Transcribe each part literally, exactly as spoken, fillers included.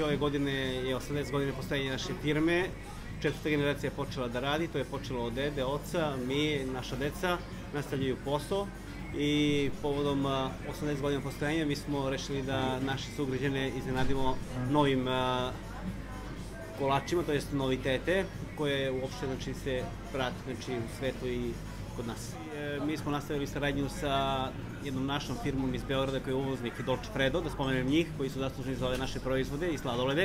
Ove godine je osamdeset godina postojanja naše firme, četvrta generacija je počela da radi, to je počelo od dede, oca, mi, naša deca, nastavljaju posao i povodom osamdeset godina postojanja mi smo rešili da naše sugrađane iznenadimo novim kolačima, to jest novitete, koje uopšte znači, se prati znači, u svetu i kod nas. Mi smo nastavili saradnju sa jednom našom firmom iz Beograda koja je uvoznik Dolce Fredo, da spomenem njih, koji su zasluženi za ove naše proizvode i sladolede.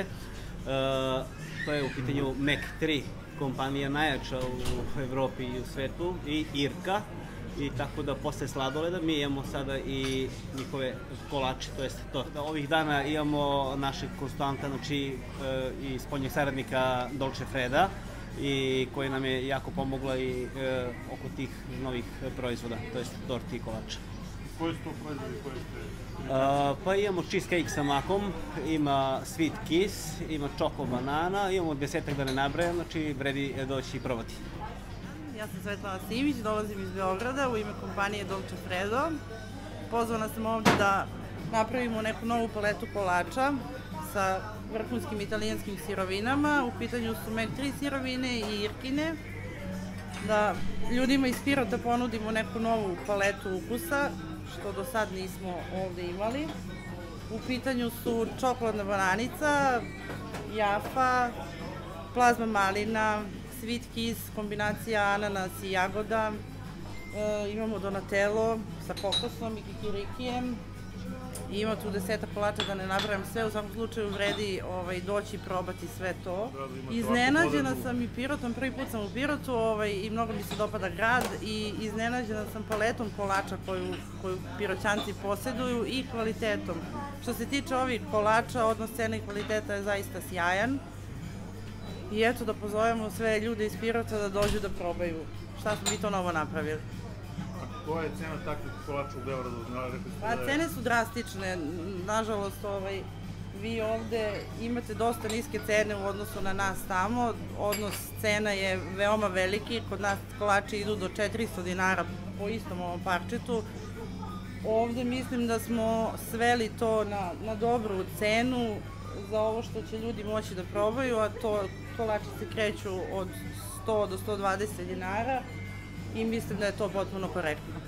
To je u pitanju Mek tri, kompanija najjača u Evropi i u svetu, i Irka. I tako da posle sladoleda mi imamo sada i njihove kolače, to jest to. Ovih dana imamo našeg konstanta, znači i spoljnjeg saradnika Dolce Freda, i koja nam je jako pomogla i e, oko tih novih proizvoda, to jest torti i kolača. Koji su to proizvodi koje ste? Uh, pa imamo cheesecake sa makom, ima sweet kiss, ima čoko banana, imamo desetak da ne nabrajam, znači vredi doći i probati. Ja sam Svetlana Simić, dolazim iz Beograda u ime kompanije Dolce Fredo. Pozvana sam ovde da napravimo neku novu paletu kolača sa vrhunskim italijanskim sirovinama. U pitanju su Mek tri sirovine i Irkine. Da ljudima iz Pirota ponudimo neku novu paletu ukusa, što do sad nismo ovde imali. U pitanju su čokoladna bananica, jafa, plazma malina, sweet kiss, kombinacija ananas i jagoda. E, imamo donatello sa kokosom i kikirikijem. Ima tu desetak kolača, da ne nabrajam sve, u svakom slučaju vredi ovaj, doći i probati sve to. Iznenađena sam i Pirotom, prvi put sam u Pirotu ovaj, i mnogo mi se dopada grad i iznenađena sam paletom kolača koju, koju Piroćanci poseduju i kvalitetom. Što se tiče ovih kolača, odnos cene i kvaliteta je zaista sjajan. I eto da pozovemo sve ljude iz Pirota da dođu da probaju šta smo mi to novo napravili. Koja je cena takvih kolača u Beogradu? Pa cene su drastične, nažalost ovaj, vi ovde imate dosta niske cene u odnosu na nas tamo, odnos cena je veoma veliki, kod nas kolači idu do četiristo dinara po istom ovom parčetu. Ovde mislim da smo sveli to na, na dobru cenu za ovo što će ljudi moći da probaju, a to kolači se kreću od sto do sto dvadeset dinara i mislim da je to potpuno korektno.